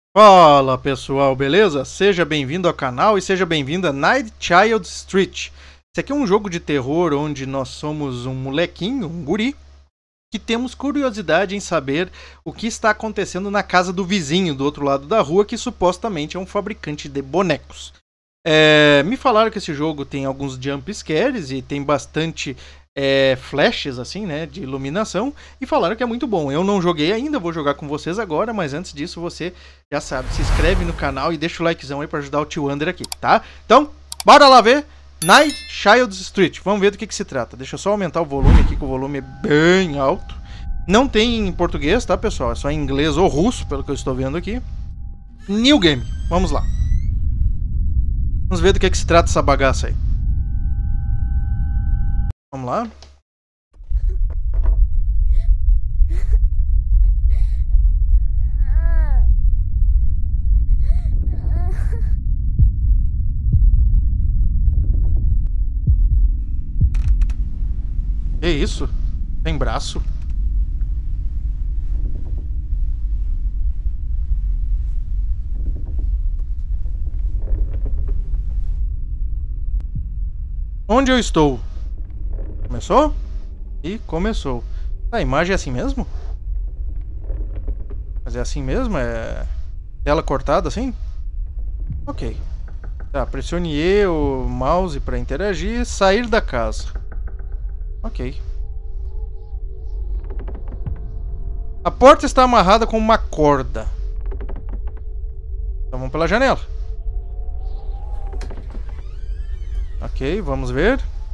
Fala pessoal, beleza? Seja bem-vindo ao canal e seja bem-vindo a Night Child Street. Esse aqui é um jogo de terror onde nós somos um molequinho, um guri, que temos curiosidade em saber o que está acontecendo na casa do vizinho do outro lado da rua, que supostamente é um fabricante de bonecos. Me falaram que esse jogo tem alguns jump scares e tem bastante flashes assim, né, de iluminação, e falaram que é muito bom. Eu não joguei ainda, vou jogar com vocês agora, mas antes disso você já sabe, se inscreve no canal e deixa o likezão aí para ajudar o tio Under aqui, tá? Então, bora lá ver Night Child Street. Vamos ver do que se trata. Deixa eu só aumentar o volume aqui, que o volume é bem alto. Não tem em português, tá, pessoal? É só em inglês ou russo, pelo que eu estou vendo aqui. New Game. Vamos lá. Vamos ver do que se trata essa bagaça aí. Vamos lá. Que isso? Tem braço? Onde eu estou? Começou? E começou. A imagem é assim mesmo? Mas é assim mesmo? É tela cortada assim? Ok. Tá, pressione E o mouse para interagir. Sair da casa. Ok. A porta está amarrada com uma corda. Então vamos pela janela. Ok, vamos ver.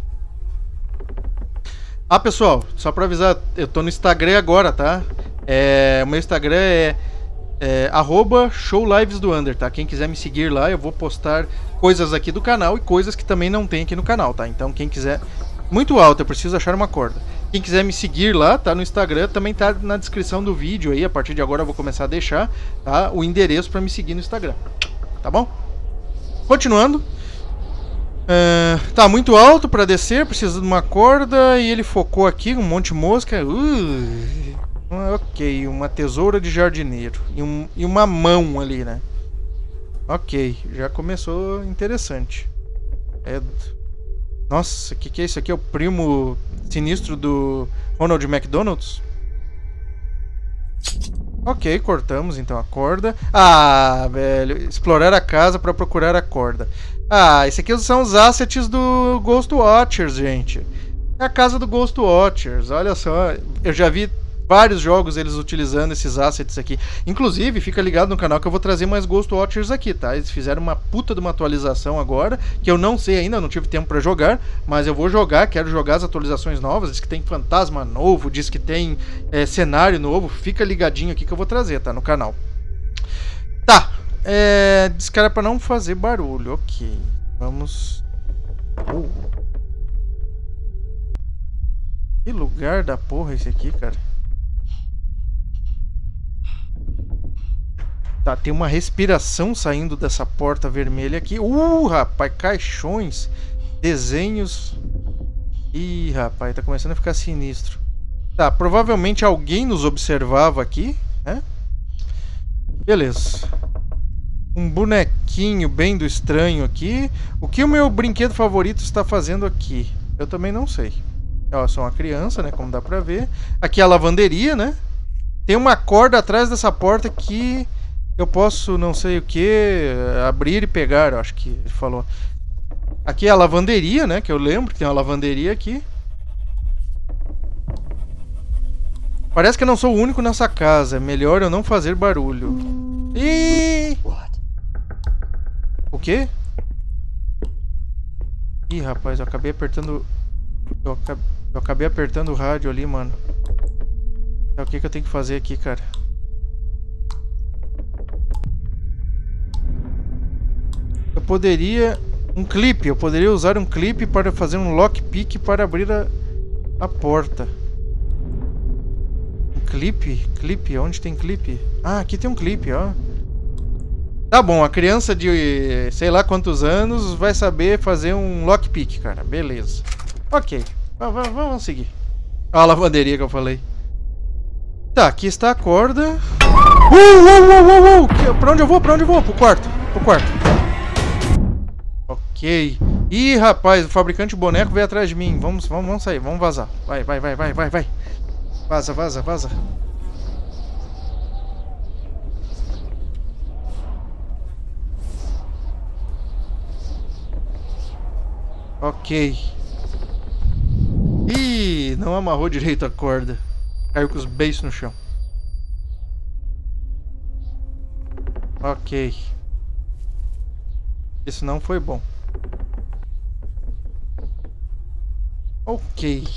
Ah, pessoal, só pra avisar, eu tô no Instagram agora, tá? O meu Instagram é @showlivesdounder, tá? Quem quiser me seguir lá, eu vou postar coisas aqui do canal e coisas que também não tem aqui no canal, tá? Então quem quiser... Muito alto, eu preciso achar uma corda. Quem quiser me seguir lá, tá? No Instagram, também tá na descrição do vídeo aí. A partir de agora eu vou começar a deixar, tá? O endereço pra me seguir no Instagram. Tá bom? Continuando. Tá muito alto pra descer, precisa de uma corda. E ele focou aqui, um monte de mosca. Ok, uma tesoura de jardineiro. E uma mão ali, né? Ok, já começou interessante. Nossa, o que é isso aqui? É o primo sinistro do Ronald McDonald's? Ok, cortamos então a corda. Ah, velho, explorar a casa para procurar a corda. Ah, esse aqui são os assets do Ghost Watchers, gente. É a casa do Ghost Watchers, olha só. Eu já vi vários jogos eles utilizando esses assets aqui. Inclusive, fica ligado no canal que eu vou trazer mais Ghost Watchers aqui, tá? Eles fizeram uma puta de uma atualização agora, que eu não sei ainda, não tive tempo pra jogar, mas eu vou jogar, quero jogar as atualizações novas. Diz que tem fantasma novo, diz que tem cenário novo. Fica ligadinho aqui que eu vou trazer, tá? No canal. Tá. Diz que era pra não fazer barulho, ok. Vamos... Que lugar da porra esse aqui, cara? Tá, tem uma respiração saindo dessa porta vermelha aqui. Rapaz, caixões, desenhos. Ih, rapaz, tá começando a ficar sinistro. Tá, provavelmente alguém nos observava aqui, né? Beleza. Um bonequinho bem do estranho aqui. O que o meu brinquedo favorito está fazendo aqui? Eu também não sei. Ó, sou uma criança, né? Como dá pra ver. Aqui é a lavanderia, né? Tem uma corda atrás dessa porta que... eu posso, não sei o que, abrir e pegar, eu acho que ele falou. Aqui é a lavanderia, né? Que eu lembro que tem uma lavanderia aqui. Parece que eu não sou o único nessa casa. É melhor eu não fazer barulho. Ih! O quê? Ih, rapaz, eu acabei apertando... Eu acabei apertando o rádio ali, mano. É o que eu tenho que fazer aqui, cara? Eu poderia usar um clipe para fazer um lockpick para abrir a porta. Um clipe? Clipe? Onde tem clipe? Ah, aqui tem um clipe, ó. Tá bom, a criança de sei lá quantos anos vai saber fazer um lockpick, cara. Beleza. Ok, vamos seguir. Olha a lavanderia que eu falei. Tá, aqui está a corda. Pra onde eu vou? Pra onde eu vou? Pro quarto. Pro quarto. Ok. Ih, rapaz, o fabricante de boneco veio atrás de mim. Vamos sair, vamos vazar. Vai. Vaza. Ok. Ih, não amarrou direito a corda. Caiu com os beiços no chão. Ok. Isso não foi bom. Ok.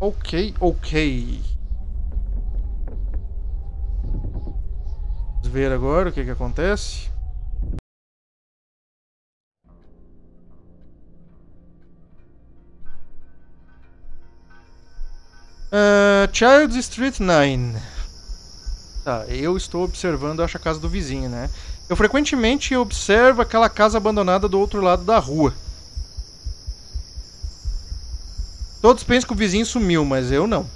Vamos ver agora o que acontece. Child Street 9. Tá, eu estou observando, acho, a casa do vizinho, né? Eu frequentemente observo aquela casa abandonada do outro lado da rua. Todos pensam que o vizinho sumiu, mas eu não.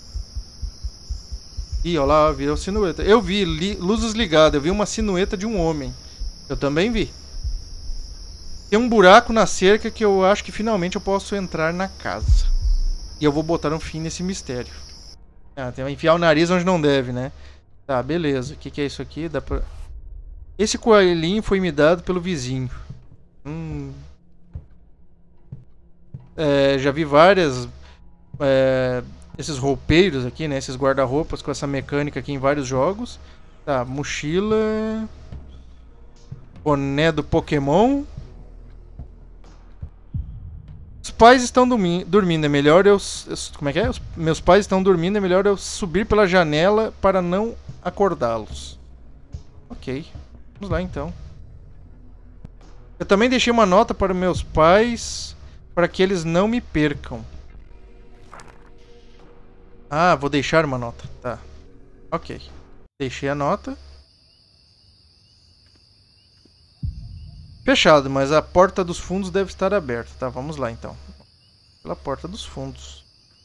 Ih, olha lá, virou silhueta. Eu vi luzes ligadas, eu vi uma silhueta de um homem. Eu também vi. Tem um buraco na cerca que eu acho que finalmente eu posso entrar na casa. E eu vou botar um fim nesse mistério. Ah, tem que enfiar o nariz onde não deve, né? Tá, beleza. O que é isso aqui? Dá pra... Esse coelhinho foi me dado pelo vizinho. Já vi várias... esses roupeiros aqui, né? Esses guarda-roupas com essa mecânica aqui em vários jogos. Tá, mochila... Boné do Pokémon... Os pais estão dormindo, é melhor eu... Como é que é? Meus pais estão dormindo, é melhor eu subir pela janela para não acordá-los. Ok. Vamos lá, então. Eu também deixei uma nota para meus pais, para que eles não me percam. Ah, vou deixar uma nota. Tá. Ok. Deixei a nota. Fechado, mas a porta dos fundos deve estar aberta. Tá, vamos lá então. Pela porta dos fundos.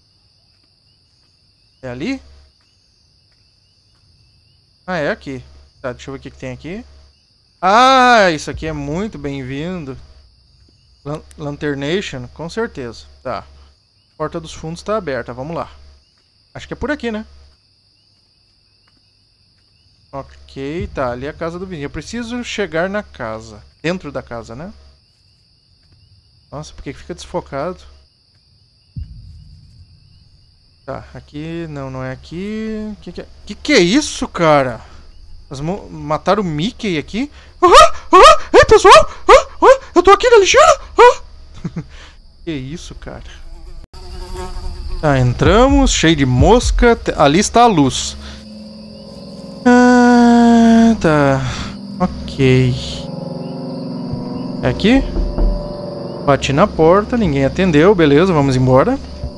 É ali? Ah, é aqui. Tá, deixa eu ver o que tem aqui. Ah, isso aqui é muito bem-vindo. Lanternation, com certeza. Tá. Porta dos fundos está aberta, vamos lá. Acho que é por aqui, né? Ok, tá. Ali é a casa do vizinho. Eu preciso chegar na casa. Dentro da casa, né? Nossa, por que fica desfocado? Tá, aqui... Não é aqui... Que é isso, cara? Mataram o Mickey aqui? Ei, pessoal! Eu tô aqui na lixeira! Que isso, cara? Tá, entramos. Cheio de mosca. Ali está a luz. Tá. Ok. É aqui? Bati na porta, ninguém atendeu, beleza, vamos embora.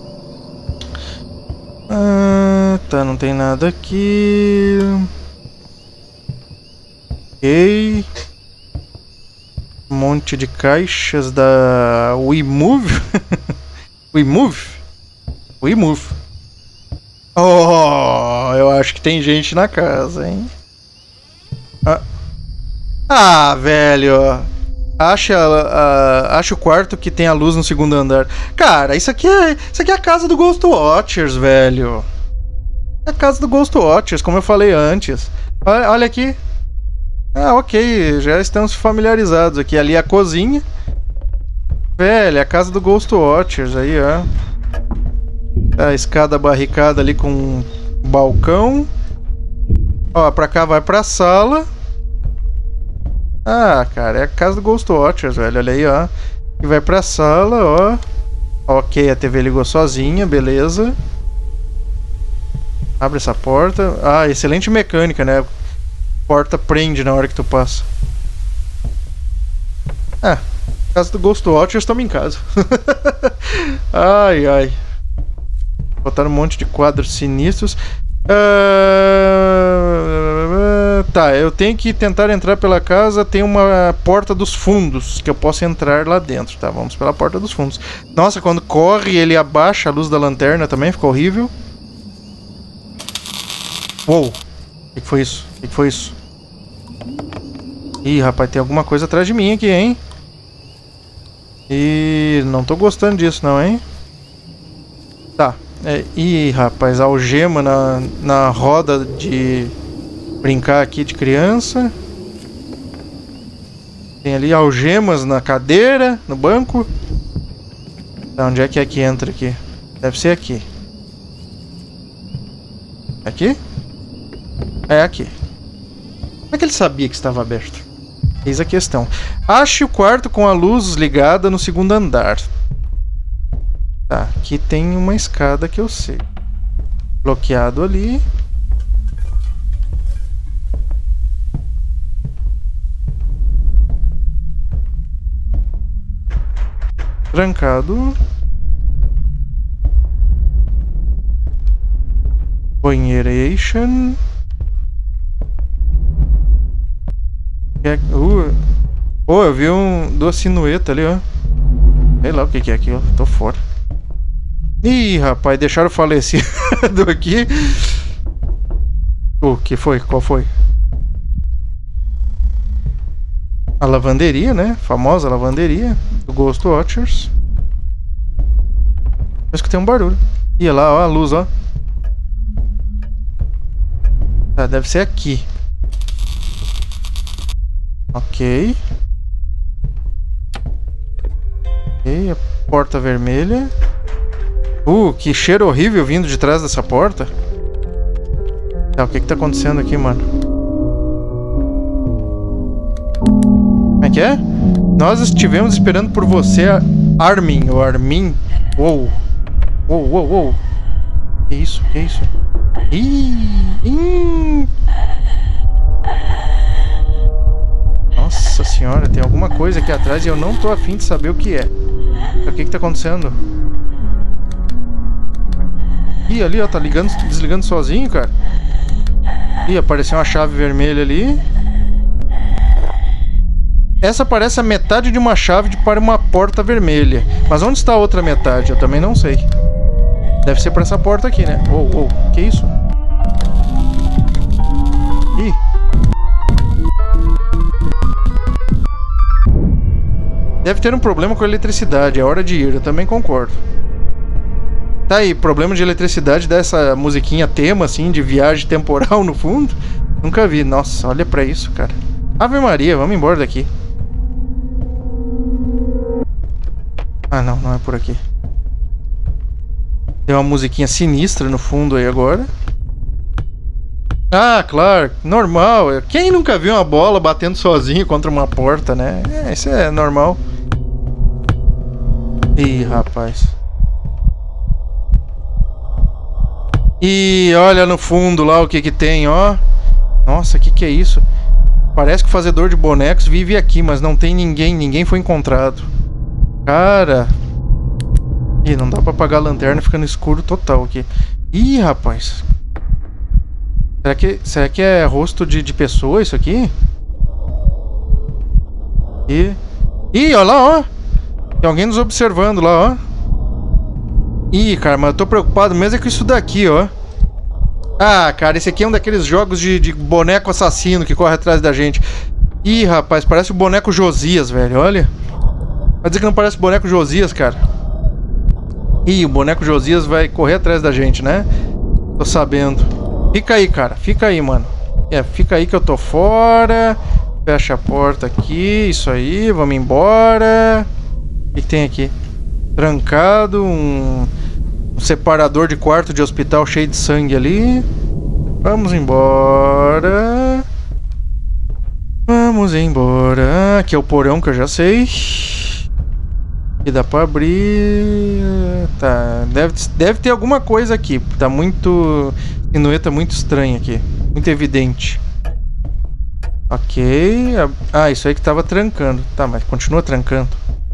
Tá, não tem nada aqui. Ok. Um monte de caixas da WeMove. WeMove. Oh, eu acho que tem gente na casa, hein? Velho. Acha o quarto que tem a luz no segundo andar. Cara, isso aqui é a casa do Ghost Watchers, velho. É a casa do Ghost Watchers, como eu falei antes. Olha aqui. Ok, já estamos familiarizados aqui. Ali é a cozinha. Velho, é a casa do Ghost Watchers aí, ó. A escada barricada ali com um balcão. Ó, pra cá vai pra sala. Cara, é a casa do Ghost Watchers, velho. Olha aí, ó. E vai pra sala, ó. Ok, a TV ligou sozinha, beleza. Abre essa porta. Excelente mecânica, né? Porta prende na hora que tu passa. Casa do Ghost Watchers, estamos em casa. Ai. Botaram um monte de quadros sinistros. Tá, eu tenho que tentar entrar pela casa. Tem uma porta dos fundos que eu posso entrar lá dentro, tá? Vamos pela porta dos fundos. Nossa, quando corre ele abaixa a luz da lanterna também, ficou horrível. Uou! O que foi isso? O que foi isso? Ih, rapaz, tem alguma coisa atrás de mim aqui, hein? Ih, não tô gostando disso não, hein? Tá. Ih, rapaz, algema na roda de brincar aqui de criança. Tem ali algemas na cadeira, no banco. Tá, onde é que entra aqui? Deve ser aqui. Aqui? É aqui. Como é que ele sabia que estava aberto? Eis a questão. Ache o quarto com a luz ligada no segundo andar. Tá, aqui tem uma escada que eu sei. Bloqueado ali. Trancado. Banheiration. Pô, eu vi duas sinuetas ali, ó. Sei lá o que é aquilo. Tô fora. Ih, rapaz, deixaram falecido aqui. O que foi? Qual foi? A lavanderia, né? Famosa lavanderia do Ghost Watchers. Eu escutei um barulho. Ih, lá, ó, a luz, ó. Tá, deve ser aqui. Ok. Ok, a porta vermelha. Que cheiro horrível vindo de trás dessa porta. Tá, o que tá acontecendo aqui, mano? Como é que é? Nós estivemos esperando por você, Armin, ou Armin. Uou. Uou, uou, uou. Que isso? Que isso? Nossa senhora, tem alguma coisa aqui atrás e eu não tô afim de saber o que é. O que tá acontecendo? Ih, ali ó, tá ligando, desligando sozinho, cara. Ih, apareceu uma chave vermelha ali. Essa parece a metade de uma chave para uma porta vermelha. Mas onde está a outra metade? Eu também não sei. Deve ser para essa porta aqui, né? Que isso? Ih. Deve ter um problema com a eletricidade. É hora de ir, eu também concordo. Tá aí, problema de eletricidade dessa musiquinha tema, assim, de viagem temporal no fundo. Nunca vi. Nossa, olha pra isso, cara. Ave Maria, vamos embora daqui. Ah, não, não é por aqui. Tem uma musiquinha sinistra no fundo aí agora. Ah, claro, normal. Quem nunca viu uma bola batendo sozinho contra uma porta, né? Isso é normal. Ih, rapaz. E olha no fundo lá o que tem, ó. Nossa, que é isso? Parece que o fazedor de bonecos vive aqui, mas não tem ninguém. Ninguém foi encontrado. Cara. Ih, não dá pra apagar a lanterna, fica no escuro total aqui. Ih, rapaz. Será que é rosto de pessoa isso aqui? Ih, olha lá, ó. Tem alguém nos observando lá, ó. Ih, cara, mas eu tô preocupado mesmo é com isso daqui, ó. Ah, cara, esse aqui é um daqueles jogos de boneco assassino que corre atrás da gente. Ih, rapaz, parece o boneco Josias, velho, olha. Vai dizer que não parece o boneco Josias, cara. Ih, o boneco Josias vai correr atrás da gente, né? Tô sabendo. Fica aí, cara, fica aí, mano. Fica aí que eu tô fora. Fecha a porta aqui, isso aí, vamos embora. O que tem aqui? Trancado, um separador de quarto de hospital cheio de sangue ali. Vamos embora. Vamos embora. Aqui é o porão que eu já sei. E dá pra abrir. Tá. Deve ter alguma coisa aqui. Tá muito. Sinueta muito estranha aqui. Muito evidente. Ok. Ah, isso aí que tava trancando. Tá, mas continua trancando.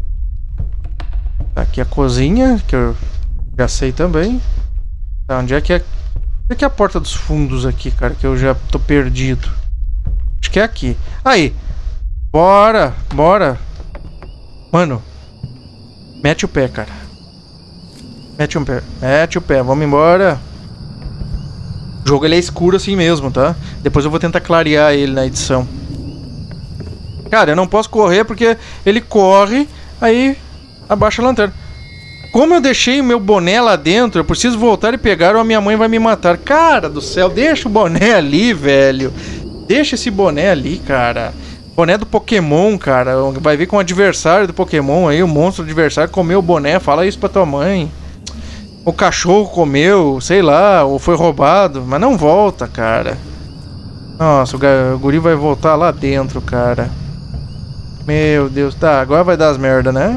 Tá, aqui a cozinha, que eu já sei também. Tá, onde é que é? Onde é que é a porta dos fundos aqui, cara? Que eu já tô perdido. Acho que é aqui. Aí. Bora, bora. Mano. Mete o pé, cara. Mete o pé, vamos embora. O jogo ele é escuro assim mesmo, tá? Depois eu vou tentar clarear ele na edição. Cara, eu não posso correr porque ele corre, aí abaixa a lanterna. Como eu deixei o meu boné lá dentro, eu preciso voltar e pegar ou a minha mãe vai me matar. Cara do céu, deixa o boné ali, velho. Deixa esse boné ali, cara. Boné do Pokémon, cara. Vai vir com o adversário do Pokémon aí, o monstro adversário comeu o boné. Fala isso pra tua mãe. O cachorro comeu, sei lá, ou foi roubado. Mas não volta, cara. Nossa, o guri vai voltar lá dentro, cara. Meu Deus. Tá, agora vai dar as merda, né?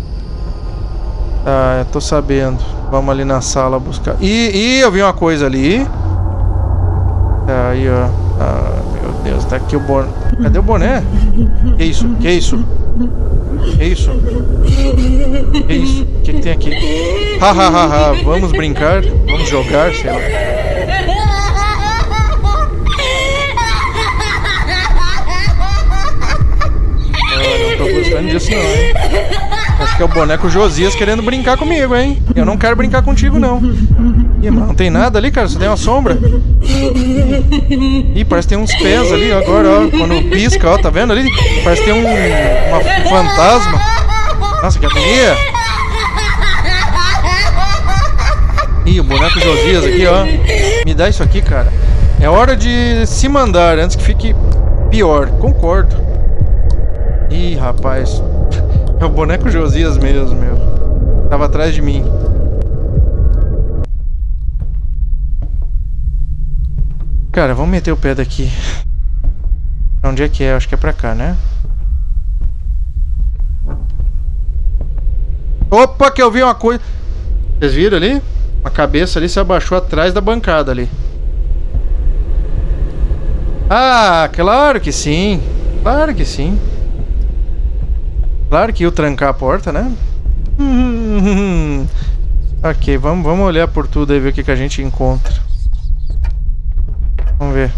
Tá, eu tô sabendo. Vamos ali na sala buscar. Ih, eu vi uma coisa ali. Tá, aí, ó. Ah, meu Deus, tá aqui o boné. Cadê o boné? Que isso? Que isso? Que isso? Que isso? O que tem aqui? Ha. Vamos brincar? Vamos jogar? Sei lá. Eu não tô gostando disso, não, hein? Acho que é o boneco Josias querendo brincar comigo, hein? Eu não quero brincar contigo, não. Ih, mas não tem nada ali, cara. Só tem uma sombra. Ih, parece que tem uns pés ali agora, ó. Quando pisca, ó. Tá vendo ali? Parece que tem um fantasma. Nossa, que agonia. Ih, o boneco Josias aqui, ó. Me dá isso aqui, cara. É hora de se mandar antes que fique pior. Concordo. Ih, rapaz. É o boneco Josias mesmo, meu. Tava atrás de mim. Cara, vamos meter o pé daqui. Pra onde é que é? Acho que é pra cá, né? Opa, que eu vi uma coisa. Vocês viram ali? Uma cabeça ali se abaixou atrás da bancada ali. Ah, claro que sim. Claro que sim. Claro que ia trancar a porta, né? Ok, vamos olhar por tudo aí, ver o que a gente encontra. Vamos ver.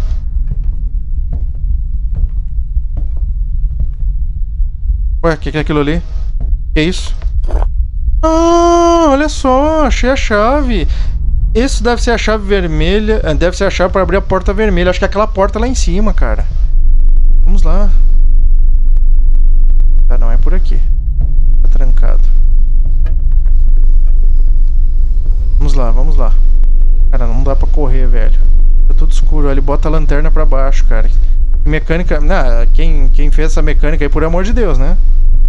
Ué, o que é aquilo ali? Que é isso? Ah, olha só, achei a chave. Isso deve ser a chave vermelha. Deve ser a chave para abrir a porta vermelha. Acho que é aquela porta lá em cima, cara. Vamos lá. Tá, não é por aqui. Tá trancado. Vamos lá, vamos lá. Cara, não dá pra correr, velho. Tá tudo escuro. Ele bota a lanterna pra baixo, cara. Mecânica... Não, quem fez essa mecânica aí, por amor de Deus, né?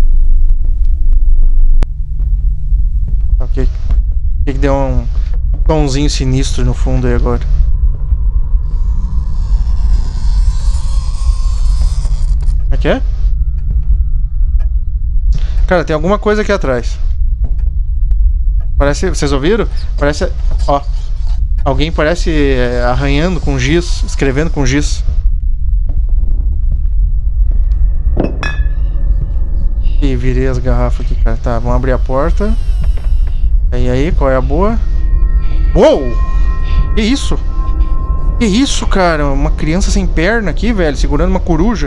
Ok. Que deu um tomzinho sinistro no fundo aí agora. Como é que é? Cara, tem alguma coisa aqui atrás. Parece... Vocês ouviram? Parece... Ó. Alguém parece arranhando com giz. Escrevendo com giz. Ih, virei as garrafas aqui, cara. Tá, vamos abrir a porta. E aí, qual é a boa? Uou! Que isso? Que isso, cara? Uma criança sem perna aqui, velho. Segurando uma coruja.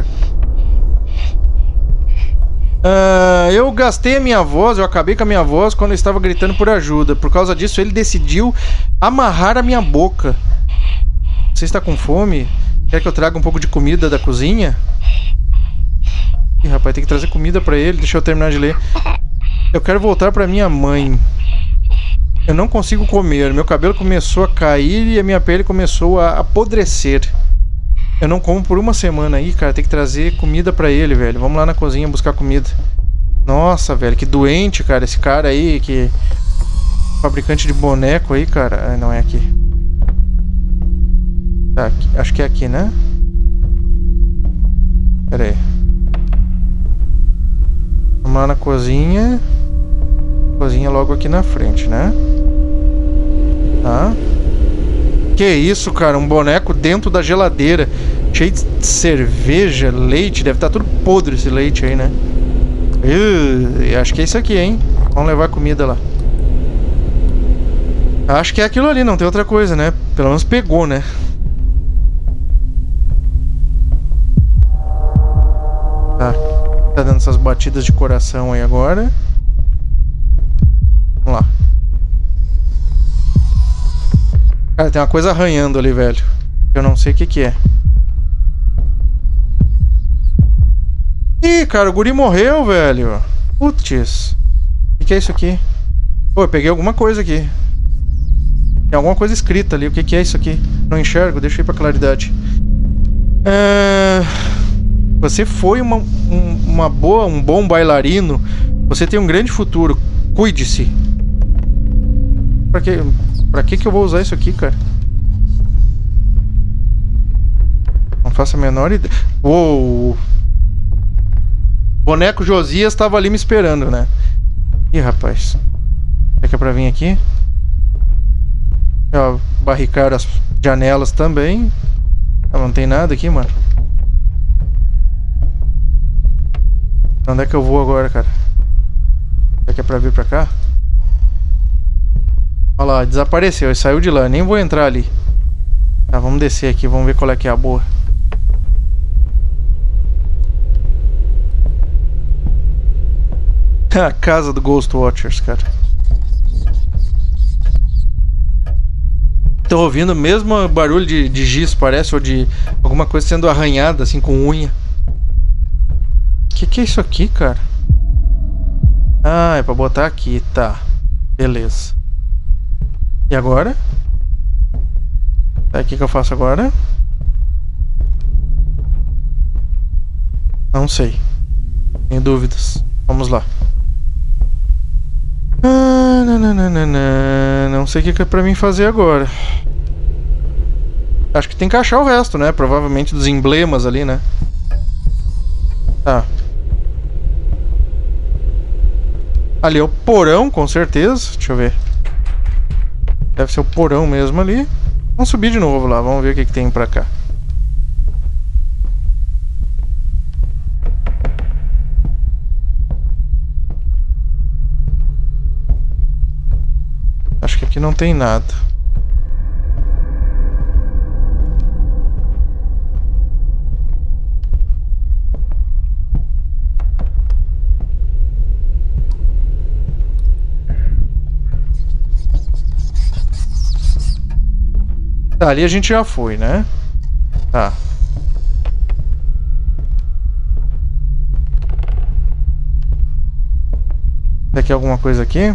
Eu gastei a minha voz, eu acabei com a minha voz quando eu estava gritando por ajuda. Por causa disso, ele decidiu amarrar a minha boca. Você está com fome? Quer que eu traga um pouco de comida da cozinha? Ih, rapaz, tem que trazer comida pra ele. Deixa eu terminar de ler. Eu quero voltar pra minha mãe. Eu não consigo comer. Meu cabelo começou a cair e a minha pele começou a apodrecer. Eu não como por uma semana aí, cara. Tem que trazer comida pra ele, velho. Vamos lá na cozinha buscar comida. Nossa, velho. Que doente, cara. Esse cara aí, que... fabricante de boneco aí, cara. Ah, não é aqui. Tá, aqui. Acho que é aqui, né? Pera aí. Vamos lá na cozinha. Cozinha logo aqui na frente, né? Tá. Que isso, cara? Um boneco dentro da geladeira. Cheio de cerveja, leite. Deve estar tudo podre esse leite aí, né? Acho que é isso aqui, hein? Vamos levar comida lá. Acho que é aquilo ali, não tem outra coisa, né? Pelo menos pegou, né? Tá. Tá dando essas batidas de coração aí agora. Vamos lá. Cara, tem uma coisa arranhando ali, velho. Eu não sei o que que é. Ih, cara, o guri morreu, velho. Putz. O que é isso aqui? Pô, eu peguei alguma coisa aqui. Tem alguma coisa escrita ali. O que que é isso aqui? Não enxergo, deixa eu ir pra claridade. Você foi um bom bailarino. Você tem um grande futuro. Cuide-se. Pra que eu vou usar isso aqui, cara? Não faço a menor ideia. Uou! Boneco Josias estava ali me esperando, né? Ih, rapaz. Será que é pra vir aqui? Ó, barricar as janelas também. Ah, não tem nada aqui, mano. Onde é que eu vou agora, cara? Será que é pra vir pra cá? Olha lá, desapareceu. Ele saiu de lá. Nem vou entrar ali. Tá, vamos descer aqui. Vamos ver qual é que é a boa. A casa do Ghost Watchers, cara. Tô ouvindo o mesmo barulho de giz, parece, ou de alguma coisa sendo arranhada, assim, com unha. Que é isso aqui, cara? Ah, é pra botar aqui, tá. Beleza. E agora? Tá, o que eu faço agora? Não sei. Tenho dúvidas. Vamos lá. Não sei o que é pra mim fazer agora. Acho que tem que achar o resto, né? Provavelmente dos emblemas ali, né? Tá. Ali é o porão, com certeza. Deixa eu ver. Deve ser o porão mesmo ali. Vamos subir de novo lá. Vamos ver o que tem pra cá. Acho que aqui não tem nada. Tá, ali a gente já foi, né? Tá. Tem aqui alguma coisa aqui?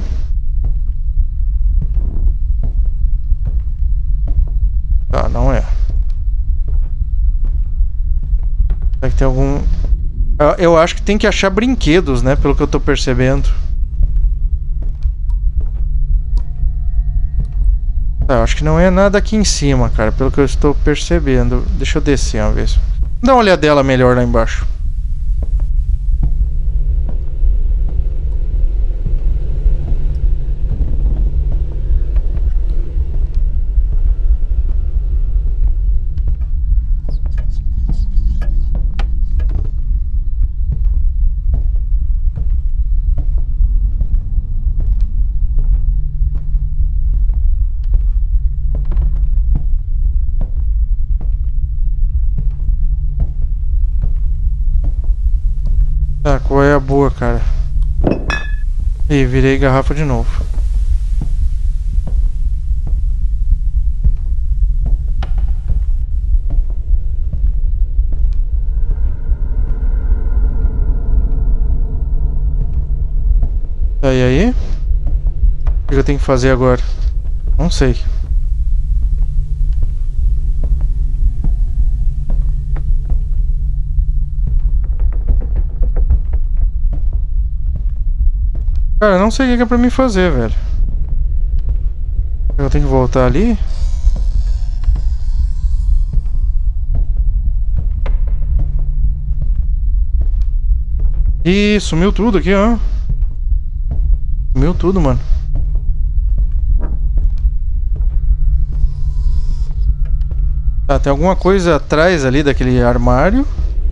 Tá, não é. Será que tem algum... Eu acho que tem que achar brinquedos, né? Pelo que eu tô percebendo. Tá, eu acho que não é nada aqui em cima, cara. Pelo que eu estou percebendo. Deixa eu descer uma vez. Dá uma olhadela melhor lá embaixo. Tá, qual é a boa, cara? Ih, virei garrafa de novo. Tá, e aí? O que eu tenho que fazer agora? Não sei. Cara, não sei o que é pra mim fazer, velho. Eu tenho que voltar ali? Ih, sumiu tudo aqui, ó. Sumiu tudo, mano. Tá, tem alguma coisa atrás ali daquele armário.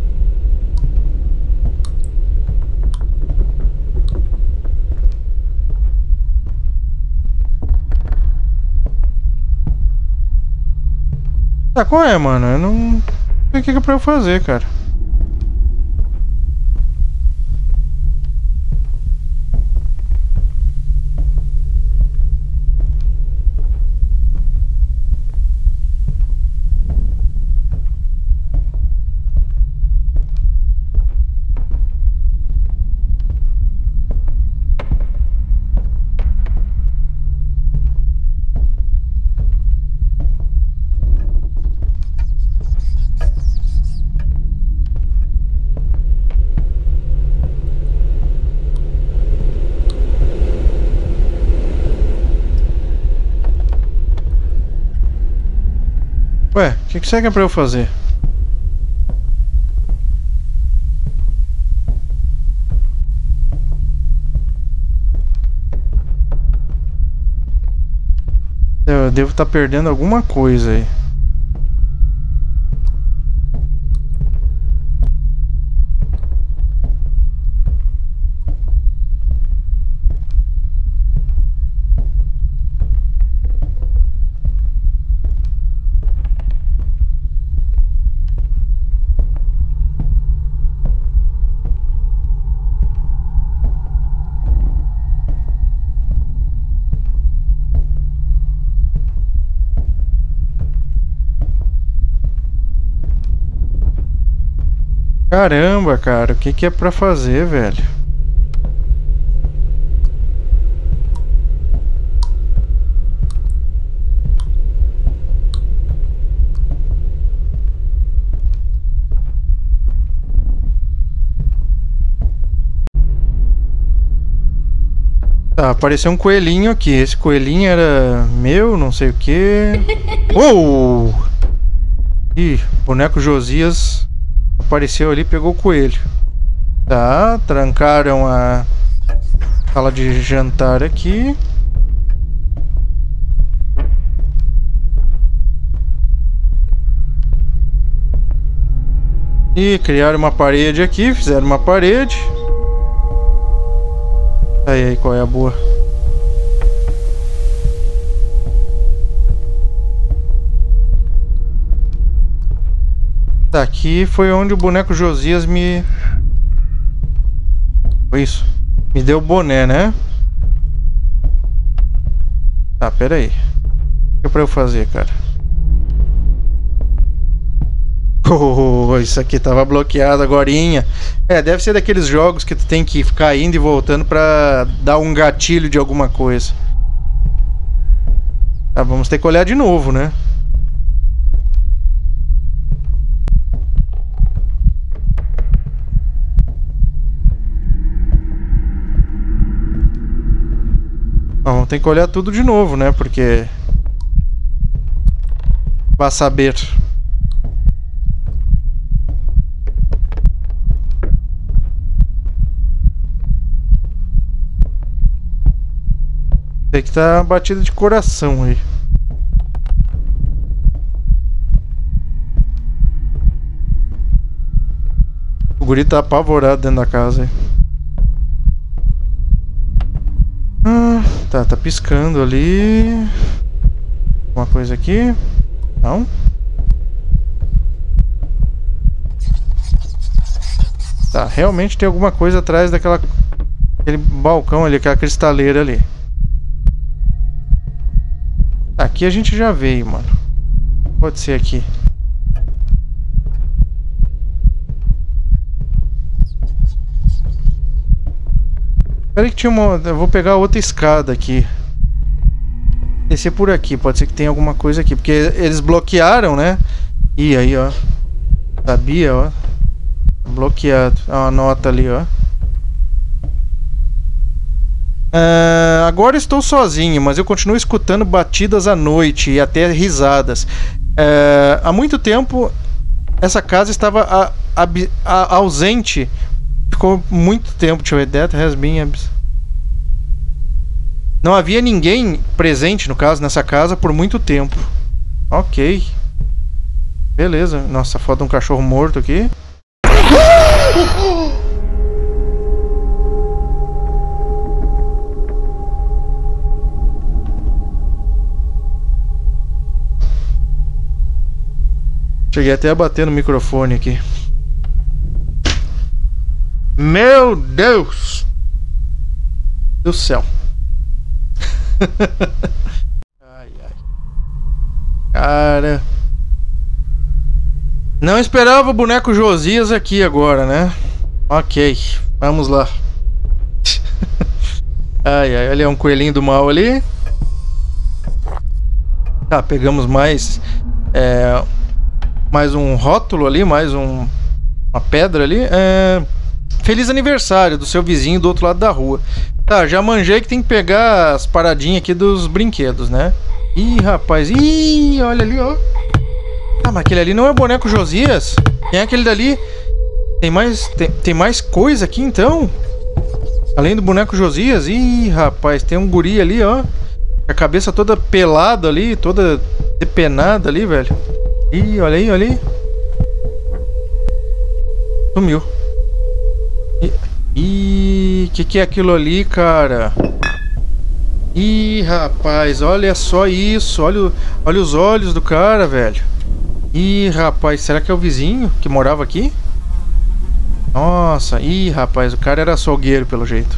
Tá, qual é, mano? Eu não sei o que é pra eu fazer, cara. Ué, o que você quer pra eu fazer? Eu devo estar perdendo alguma coisa aí. Caramba, cara, o que é pra fazer, velho? Tá, apareceu um coelhinho aqui. Esse coelhinho era meu, não sei o que. Uou! Ih, boneco Josias apareceu ali e pegou o coelho. Tá, trancaram a sala de jantar aqui. E criaram uma parede aqui, fizeram uma parede. Aí, qual é a boa? Tá, aqui foi onde o boneco Josias me... Foi isso. Me deu o boné, né? Tá, pera aí. O que é pra eu fazer, cara? Oh, isso aqui tava bloqueado agorinha. É, deve ser daqueles jogos que tu tem que ficar indo e voltando pra dar um gatilho de alguma coisa. Tá, vamos ter que olhar de novo, né? Vamos ter que olhar tudo de novo, né? Porque... Vá saber. Tem que tá batida de coração aí. O guri tá apavorado dentro da casa aí. Tá piscando ali. Uma coisa aqui. Não. Tá, realmente tem alguma coisa atrás aquele balcão ali, aquela cristaleira ali. Aqui a gente já veio, mano. Pode ser aqui. Peraí que tinha uma... Eu vou pegar outra escada aqui. Descer por aqui. Pode ser que tenha alguma coisa aqui. Porque eles bloquearam, né? Ih, aí, ó. Sabia, ó. Bloqueado. Uma nota ali, ó. Agora estou sozinho, mas eu continuo escutando batidas à noite e até risadas. Há muito tempo essa casa estava ausente. Ficou muito tempo. Deixa eu ver. That has been... Não havia ninguém presente, no caso, nessa casa por muito tempo. Ok. Beleza. Nossa, foda um cachorro morto aqui. Cheguei até a bater no microfone aqui. Meu Deus do céu. Ai, ai. Cara, não esperava o boneco Josias aqui agora, né? Ok, vamos lá. Ai, ai, olha um coelhinho do mal ali. Tá, pegamos mais um rótulo ali, mais uma pedra ali. Feliz aniversário do seu vizinho do outro lado da rua. Tá, já manjei que tem que pegar as paradinhas aqui dos brinquedos, né? Ih, rapaz. Ih, olha ali, ó. Ah, mas aquele ali não é o boneco Josias? Quem é aquele dali? Tem mais coisa aqui, então? Além do boneco Josias? Ih, rapaz, tem um guri ali, ó. A cabeça toda pelada ali, toda depenada ali, velho. Ih, olha aí, olha aí. Sumiu. Ih, que é aquilo ali, cara? Ih, rapaz, olha só isso. Olha os olhos do cara, velho. Ih, rapaz, será que é o vizinho que morava aqui? Nossa, ih, rapaz, o cara era açougueiro pelo jeito.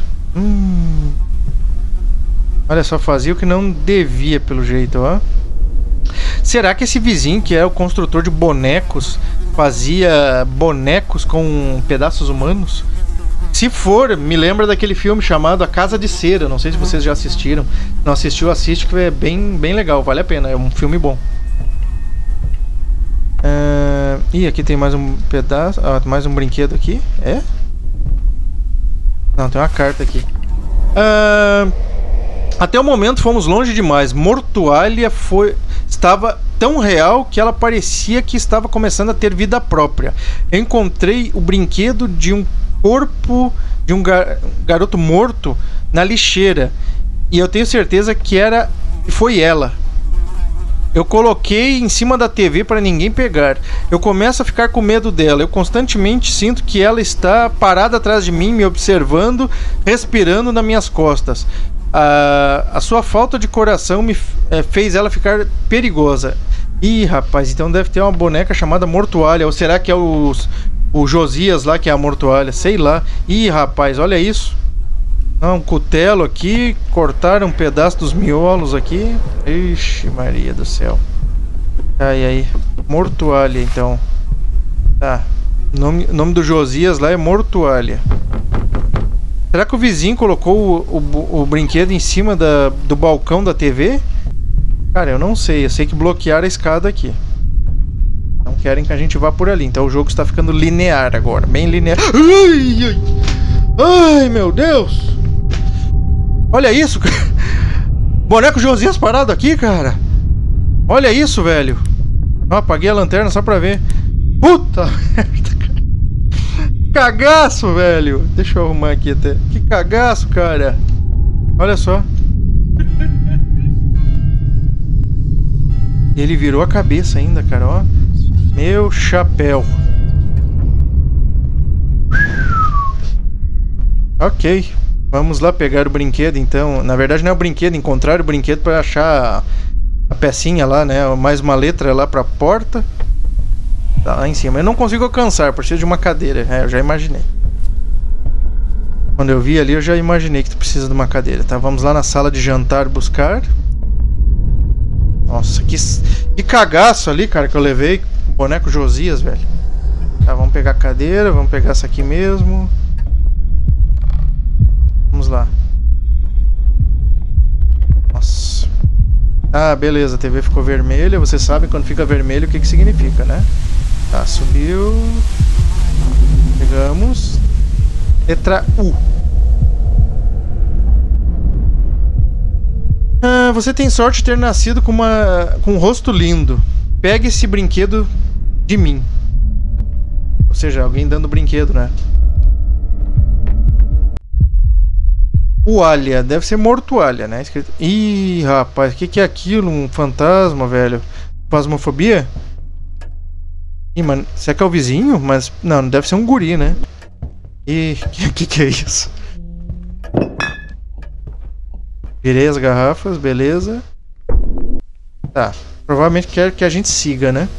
Olha só, fazia o que não devia pelo jeito, ó. Será que esse vizinho, que é o construtor de bonecos, fazia bonecos com pedaços humanos? Se for, me lembra daquele filme chamado A Casa de Cera. Não sei se vocês já assistiram. Não assistiu, assiste, que é bem legal, vale a pena, é um filme bom. Ih, aqui tem mais um pedaço. Mais um brinquedo aqui. É? Não, tem uma carta aqui. Até o momento fomos longe demais. Mortuália estava tão real que ela parecia que estava começando a ter vida própria. Eu encontrei o brinquedo de um corpo de um garoto morto na lixeira. E eu tenho certeza que foi ela. Eu coloquei em cima da TV para ninguém pegar. Eu começo a ficar com medo dela. Eu constantemente sinto que ela está parada atrás de mim, me observando, respirando nas minhas costas. A sua falta de coração me fez ela ficar perigosa. Ih, rapaz, então deve ter uma boneca chamada Mortuália. Ou será que é o Josias lá que é a Mortuália? Sei lá. Ih, rapaz, olha isso. Um cutelo aqui. Cortaram um pedaço dos miolos aqui. Ixi, Maria do céu. Tá, e aí? Mortuália, então. Tá. O nome do Josias lá é Mortuália. Será que o vizinho colocou o brinquedo em cima do balcão da TV? Cara, eu não sei. Eu sei que bloquearam a escada aqui. Não querem que a gente vá por ali. Então o jogo está ficando linear agora. Bem linear. Ai, ai. Ai, meu Deus. Olha isso, cara. Boneco Josias parado aqui, cara. Olha isso, velho. Apaguei a lanterna só pra ver. Puta merda, cara. Cagaço, velho. Deixa eu arrumar aqui até. Que cagaço, cara. Olha só. Ele virou a cabeça ainda, cara, ó. Meu chapéu. Ok. Vamos lá pegar o brinquedo, então. Na verdade não é o brinquedo, encontrar o brinquedo para achar a pecinha lá, né? Mais uma letra lá pra porta. Tá lá em cima. Eu não consigo alcançar, preciso de uma cadeira. Eu já imaginei. Quando eu vi ali, eu já imaginei que tu precisa de uma cadeira. Tá, vamos lá na sala de jantar buscar. Nossa, que cagaço ali, cara, que eu levei. O boneco Josias, velho. Tá, vamos pegar a cadeira, vamos pegar essa aqui mesmo. Vamos lá. Nossa. Ah, beleza, a TV ficou vermelha. Vocês sabem quando fica vermelho o que significa, né? Tá, subiu. Pegamos. Letra U. Você tem sorte de ter nascido com um rosto lindo. Pegue esse brinquedo de mim. Ou seja, alguém dando brinquedo, né? Mortuália, deve ser Mortuália, né? Escrito... Ih, rapaz, o que é aquilo? Um fantasma, velho? Fasmofobia? Ih, mano, será que é o vizinho? Mas, não deve ser um guri, né? Ih, que é isso? Virei as garrafas, beleza. Tá, provavelmente quer que a gente siga, né?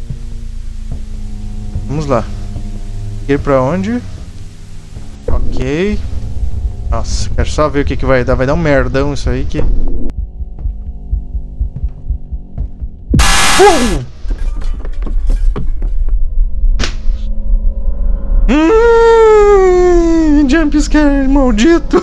Vamos lá. Ir pra onde? Ok. Nossa, quero só ver o que vai dar. Vai dar um merdão isso aí que... Jump scare, maldito!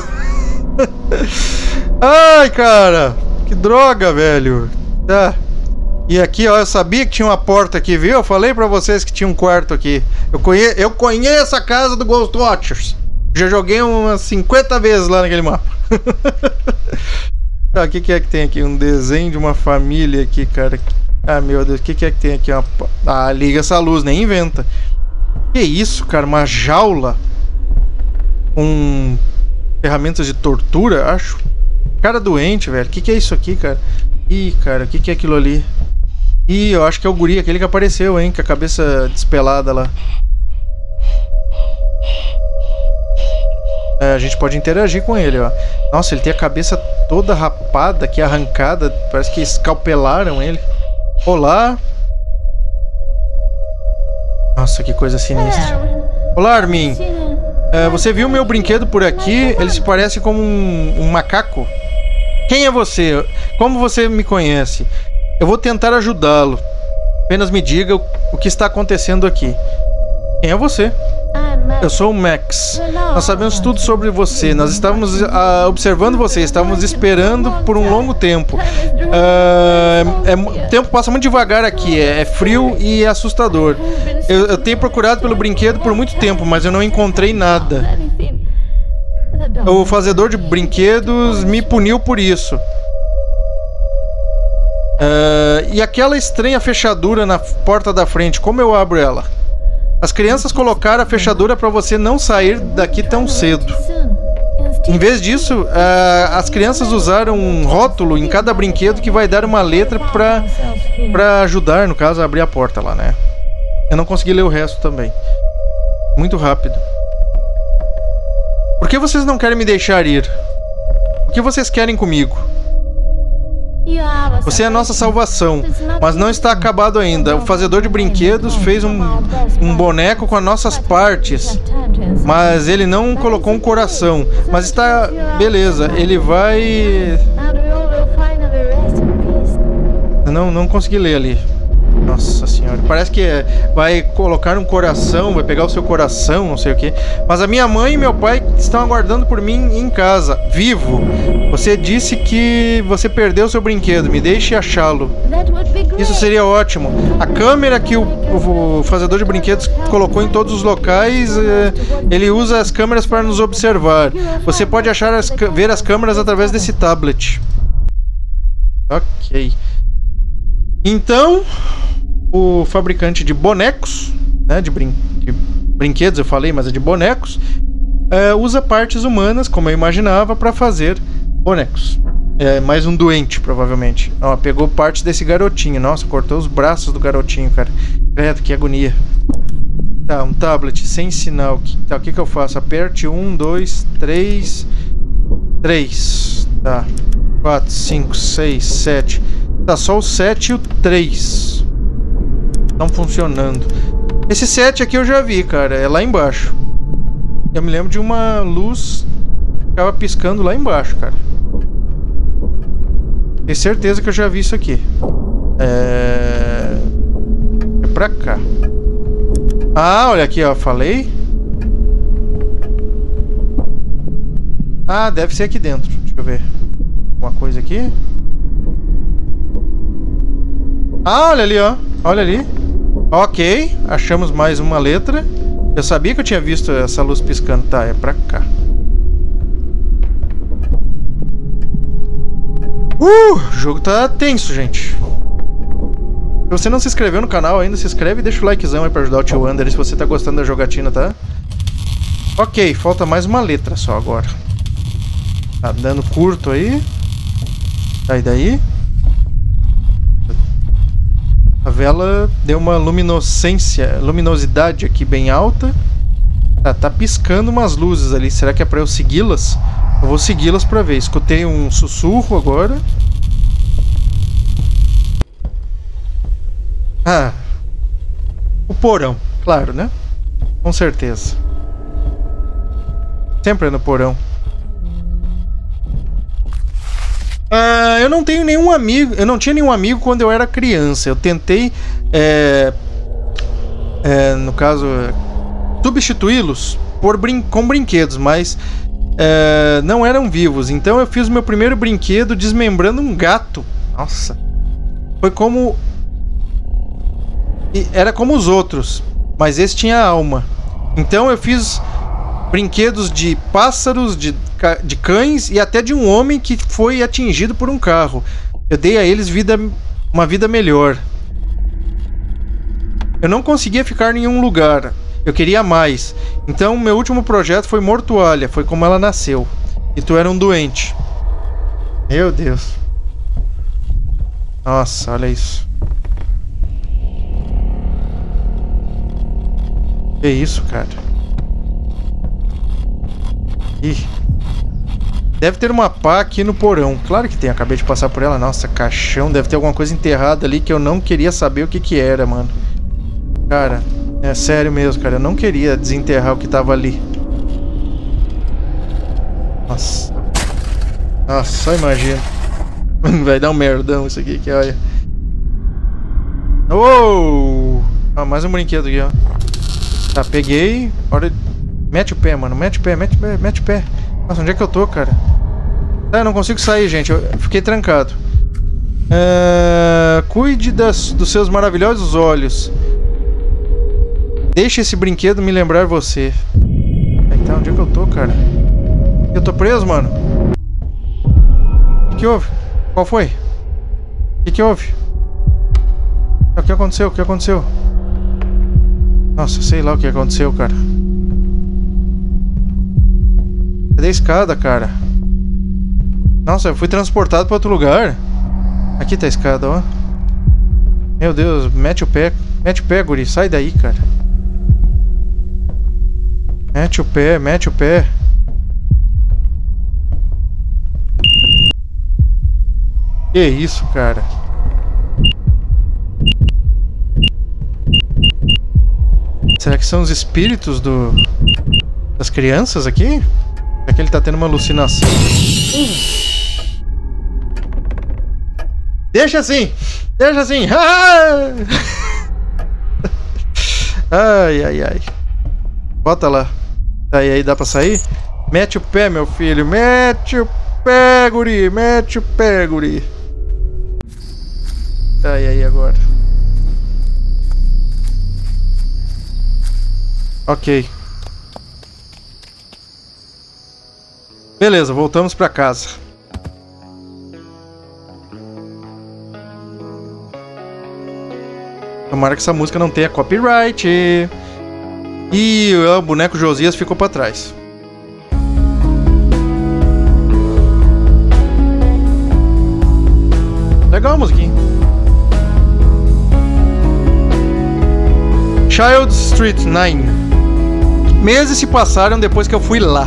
Ai, cara! Que droga, velho! Tá. E aqui, ó, eu sabia que tinha uma porta aqui, viu? Eu falei pra vocês que tinha um quarto aqui. Eu conheço a casa do Ghost Watchers. Já joguei umas 50 vezes lá naquele mapa. Tá, o que é que tem aqui? Um desenho de uma família aqui, cara. Ah, meu Deus, o que é que tem aqui? Ah, liga essa luz, nem inventa. Que isso, cara? Uma jaula com ferramentas de tortura, acho. Cara doente, velho. O que é isso aqui, cara? Ih, cara, o que é aquilo ali? Ih, eu acho que é o guri, aquele que apareceu, hein? Com a cabeça despelada lá. É, a gente pode interagir com ele, ó. Nossa, ele tem a cabeça toda rapada aqui, arrancada. Parece que escalpelaram ele. Olá. Nossa, que coisa sinistra. Olá, Armin. Você viu meu brinquedo por aqui? Ele se parece com um macaco. Quem é você? Como você me conhece? Eu vou tentar ajudá-lo. Apenas me diga o que está acontecendo aqui. Quem é você? Eu sou o Max. Nós sabemos tudo sobre você. Nós estávamos observando você. Estávamos esperando por um longo tempo. O tempo passa muito devagar aqui. É frio e é assustador. Eu tenho procurado pelo brinquedo por muito tempo, mas eu não encontrei nada. O fazedor de brinquedos me puniu por isso. E aquela estranha fechadura na porta da frente, como eu abro ela? As crianças colocaram a fechadura para você não sair daqui tão cedo. Em vez disso, as crianças usaram um rótulo em cada brinquedo que vai dar uma letra para ajudar, no caso, a abrir a porta lá, né? Eu não consegui ler o resto também. Muito rápido. Por que vocês não querem me deixar ir? O que vocês querem comigo? Você é a nossa salvação, mas não está acabado ainda. O fazedor de brinquedos fez um boneco com as nossas partes, mas ele não colocou um coração. Mas está... beleza, ele vai... Não consegui ler ali. Nossa senhora, parece que vai colocar um coração, vai pegar o seu coração, não sei o que. Mas a minha mãe e meu pai estão aguardando por mim em casa, vivo. Você disse que você perdeu seu brinquedo, me deixe achá-lo. Isso seria ótimo. A câmera que o fazedor de brinquedos colocou em todos os locais, ele usa as câmeras para nos observar. Você pode ver as câmeras através desse tablet. Ok. Então, o fabricante de bonecos, né, de brinquedos eu falei, mas é de bonecos, usa partes humanas, como eu imaginava, para fazer bonecos. É mais um doente, provavelmente. Ó, pegou parte desse garotinho. Nossa, cortou os braços do garotinho, cara. Credo, que agonia. Tá, um tablet sem sinal. Tá, o que eu faço? Aperte 1, 2, 3. 3. Tá. 4, 5, 6, 7. Tá, só o 7 e o 3 estão funcionando. Esse 7 aqui eu já vi, cara. É lá embaixo. Eu me lembro de uma luz que ficava piscando lá embaixo, cara. Tenho certeza que eu já vi isso aqui. É pra cá. Ah, olha aqui, ó. Falei. Ah, deve ser aqui dentro. Deixa eu ver. Uma coisa aqui. Ah, olha ali, ó. Olha ali. Ok, achamos mais uma letra. Eu sabia que eu tinha visto essa luz piscando. Tá, é pra cá. O jogo tá tenso, gente. Se você não se inscreveu no canal ainda, se inscreve e deixa o likezão aí pra ajudar o tio Wander se você tá gostando da jogatina, tá? Ok, falta mais uma letra só agora. Tá dando curto aí. Sai daí. A vela deu uma luminosidade aqui bem alta. Tá piscando umas luzes ali. Será que é pra eu segui-las? Eu vou segui-las pra ver. Escutei um sussurro agora. Ah. O porão. Claro, né? Com certeza. Sempre é no porão. Eu não tenho nenhum amigo. Eu não tinha nenhum amigo quando eu era criança. Eu tentei, no caso, substituí-los com brinquedos, mas não eram vivos. Então eu fiz o meu primeiro brinquedo desmembrando um gato. Nossa. Foi como... Era como os outros, mas esse tinha alma. Então eu fiz brinquedos de pássaros, de cães e até de um homem que foi atingido por um carro. Eu dei a eles uma vida melhor. Eu não conseguia ficar em um lugar. Eu queria mais. Então, meu último projeto foi Mortuália. Foi como ela nasceu. E tu era um doente. Meu Deus. Nossa, olha isso. Que isso, cara? Ih. Deve ter uma pá aqui no porão. Claro que tem, acabei de passar por ela. Nossa, caixão. Deve ter alguma coisa enterrada ali que eu não queria saber o que que era, mano. Cara, é sério mesmo, cara. Eu não queria desenterrar o que tava ali. Nossa. Nossa, só imagina. Vai dar um merdão isso aqui, que olha. Uou! Ah, mais um brinquedo aqui, ó. Tá, peguei. Hora... Mete o pé, mano. Mete o pé, mete o pé, mete o pé. Nossa, onde é que eu tô, cara? Ah, eu não consigo sair, gente. Eu fiquei trancado. Cuide dos seus maravilhosos olhos. Deixe esse brinquedo me lembrar você. Tá, onde é que eu tô, cara? Eu tô preso, mano? O que houve? Qual foi? O que houve? O que aconteceu? O que aconteceu? Nossa, sei lá o que aconteceu, cara. Cadê a escada, cara? Nossa, eu fui transportado pra outro lugar. Aqui tá a escada, ó. Meu Deus, mete o pé. Mete o pé, guri. Sai daí, cara. Mete o pé, mete o pé. Que isso, cara? Será que são os espíritos das crianças aqui? Será que ele tá tendo uma alucinação? Deixa assim! Deixa assim! Ai, ai, ai. Bota lá. Aí dá pra sair? Mete o pé, meu filho. Mete o pé, guri. Mete o pé, guri. Aí, agora. Ok. Beleza, voltamos pra casa. Tomara que essa música não tenha copyright. E o boneco Josias ficou pra trás. Legal a musiquinha. Child Street 9. Meses se passaram depois que eu fui lá.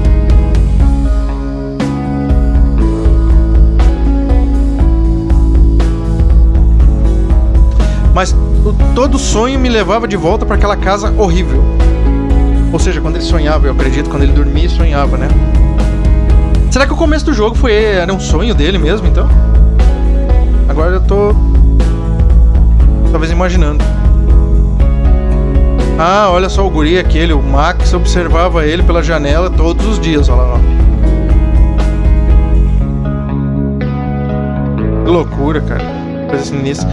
Mas todo sonho me levava de volta para aquela casa horrível. Ou seja, quando ele sonhava, eu acredito, quando ele dormia e sonhava, né? Será que o começo do jogo era um sonho dele mesmo, então? Agora eu tô... talvez imaginando. Ah, olha só o guri aquele, o Max observava ele pela janela todos os dias, olha lá. Que loucura, cara. Coisa sinistra.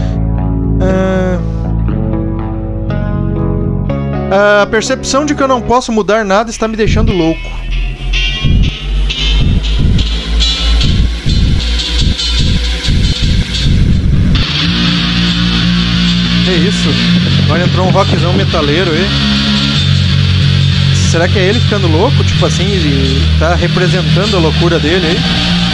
A percepção de que eu não posso mudar nada está me deixando louco. Que isso? Agora entrou um rockzão metaleiro aí. Será que é ele ficando louco? Tipo assim, ele tá representando a loucura dele aí?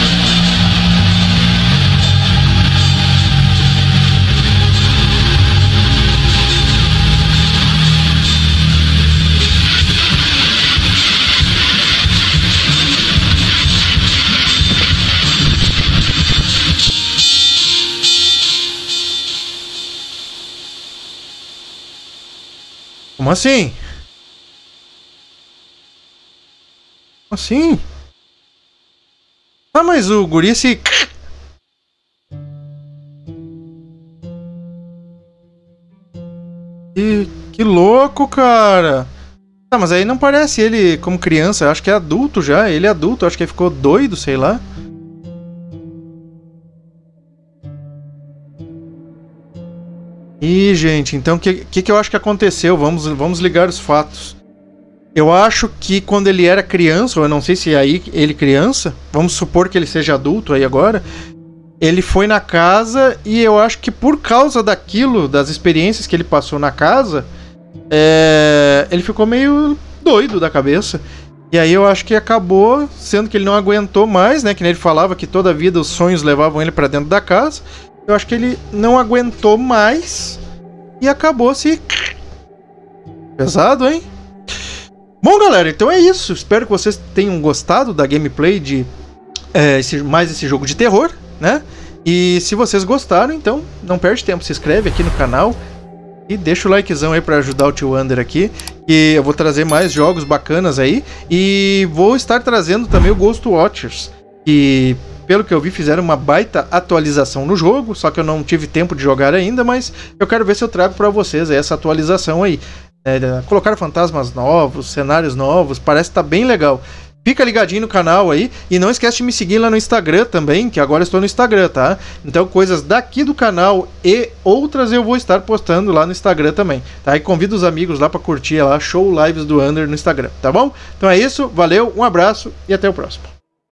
Como assim? Como assim? Ah, mas o guri se... Que louco, cara. Tá, mas aí não parece ele como criança. Eu acho que é adulto já. Ele é adulto. Eu acho que ele ficou doido, sei lá. Ih, gente, então o que eu acho que aconteceu? Vamos ligar os fatos. Eu acho que quando ele era criança, ou eu não sei se é aí ele criança, vamos supor que ele seja adulto aí agora, ele foi na casa e eu acho que por causa daquilo, das experiências que ele passou na casa, ele ficou meio doido da cabeça. E aí eu acho que acabou sendo que ele não aguentou mais, né? Que nem ele falava que toda a vida os sonhos levavam ele pra dentro da casa. Eu acho que ele não aguentou mais e acabou se... Pesado, hein? Bom, galera, então é isso. Espero que vocês tenham gostado da gameplay de mais esse jogo de terror, né? E se vocês gostaram, então não perde tempo, se inscreve aqui no canal e deixa o likezão aí pra ajudar o Tio Under aqui, que eu vou trazer mais jogos bacanas aí. E vou estar trazendo também o Ghost Watchers, que pelo que eu vi fizeram uma baita atualização no jogo, só que eu não tive tempo de jogar ainda, mas eu quero ver se eu trago pra vocês essa atualização aí. Colocar fantasmas novos, cenários novos, parece que tá bem legal. Fica ligadinho no canal aí e não esquece de me seguir lá no Instagram também, que agora eu estou no Instagram, tá? Então coisas daqui do canal e outras eu vou estar postando lá no Instagram também, tá? E convido os amigos lá para curtir lá, show lives do Under no Instagram, tá bom? Então é isso, valeu, um abraço e até o próximo.